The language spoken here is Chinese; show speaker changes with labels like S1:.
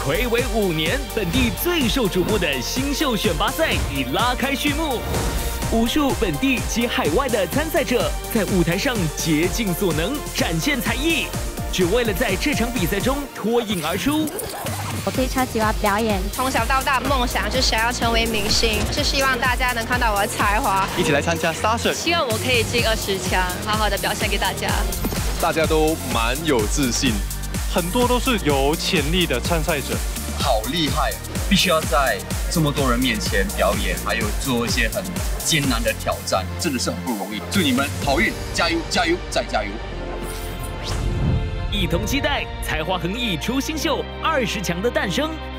S1: 睽违5年，本地最受瞩目的新秀选拔赛已拉开序幕。无数本地及海外的参赛者在舞台上竭尽所能展现才艺，只为了在这场比赛中脱颖而出。
S2: 我非常喜欢表演，
S3: 从小到大梦想就想要成为明星，是希望大家能看到我的才华，
S4: 一起来参加 audition，
S5: 希望我可以进20强，好好的表现给大家。
S4: 大家都蛮有自信，
S6: 很多都是有潜力的参赛者，
S7: 好厉害！必须要在这么多人面前表演，还有做一些很艰难的挑战，真的是很不容易。祝你们好运，加油，加油，再加油！
S1: 一同期待才华横溢出新秀20强的诞生。